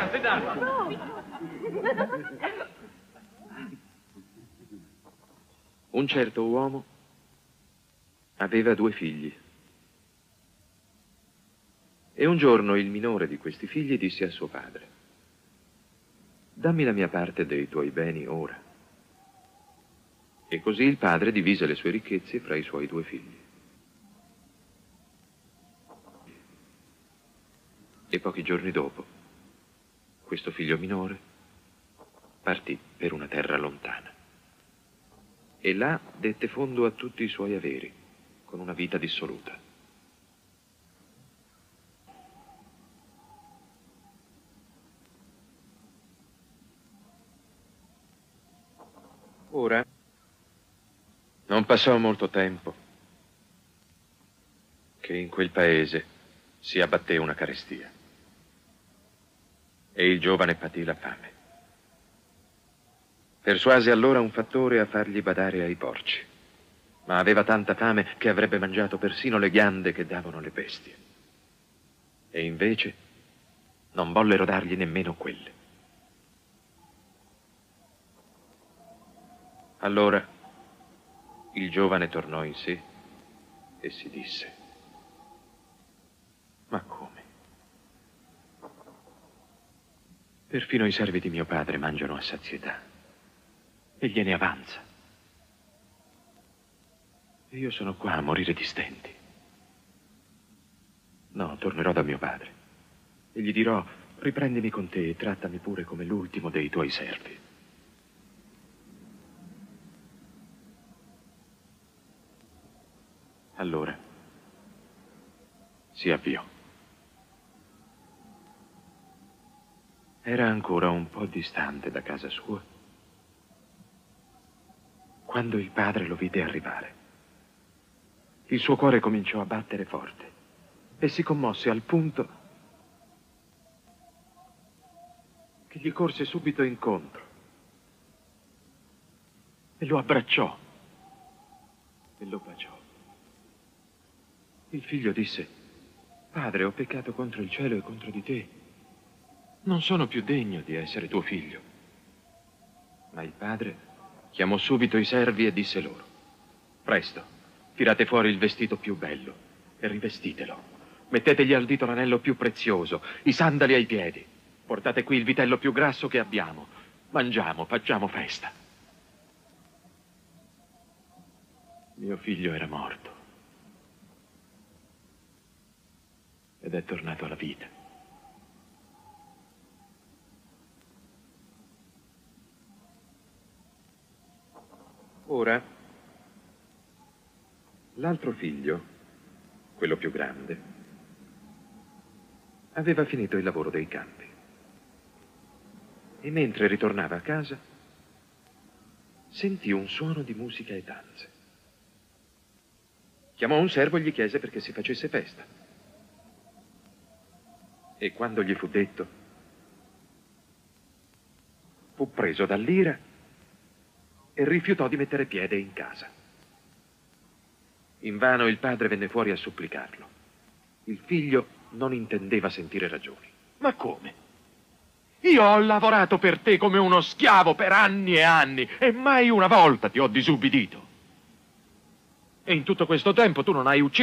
Un certo uomo aveva 2 figli. E un giorno il minore di questi figli disse a suo padre: dammi la mia parte dei tuoi beni ora. E così il padre divise le sue ricchezze fra i suoi 2 figli. E pochi giorni dopo, questo figlio minore partì per una terra lontana. E là dette fondo a tutti i suoi averi, con una vita dissoluta. Ora, non passò molto tempo che in quel paese si abbatté una carestia e il giovane patì la fame. Persuase allora un fattore a fargli badare ai porci, ma aveva tanta fame che avrebbe mangiato persino le ghiande che davano le bestie. E invece non vollero dargli nemmeno quelle. Allora il giovane tornò in sé e si disse: ma come? Perfino i servi di mio padre mangiano a sazietà e gliene avanza. E io sono qua a morire di stenti. No, tornerò da mio padre e gli dirò: riprendimi con te e trattami pure come l'ultimo dei tuoi servi. Allora si avviò. Era ancora un po' distante da casa sua quando il padre lo vide arrivare. Il suo cuore cominciò a battere forte e si commosse al punto che gli corse subito incontro e lo abbracciò e lo baciò. Il figlio disse: padre, ho peccato contro il cielo e contro di te. Non sono più degno di essere tuo figlio. Ma il padre chiamò subito i servi e disse loro: presto, tirate fuori il vestito più bello e rivestitelo. Mettetegli al dito l'anello più prezioso, i sandali ai piedi. Portate qui il vitello più grasso che abbiamo. Mangiamo, facciamo festa. Mio figlio era morto ed è tornato alla vita. Ora, l'altro figlio, quello più grande, aveva finito il lavoro dei campi. E mentre ritornava a casa, sentì un suono di musica e danze. Chiamò un servo e gli chiese perché si facesse festa. E quando gli fu detto, fu preso dall'ira e rifiutò di mettere piede in casa. Invano il padre venne fuori a supplicarlo. Il figlio non intendeva sentire ragioni. Ma come? Io ho lavorato per te come uno schiavo per anni e anni e mai una volta ti ho disubbidito. E in tutto questo tempo tu non hai ucciso.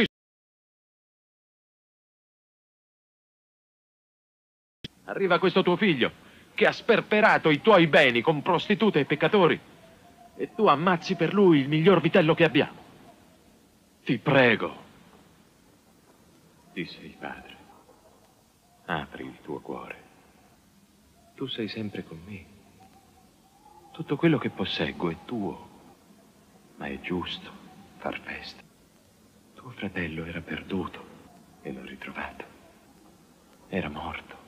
Arriva questo tuo figlio che ha sperperato i tuoi beni con prostitute e peccatori e tu ammazzi per lui il miglior vitello che abbiamo. Ti prego, Disse il padre: apri il tuo cuore. Tu sei sempre con me. Tutto quello che posseggo è tuo, ma è giusto far festa. Tuo fratello era perduto e l'ho ritrovato. Era morto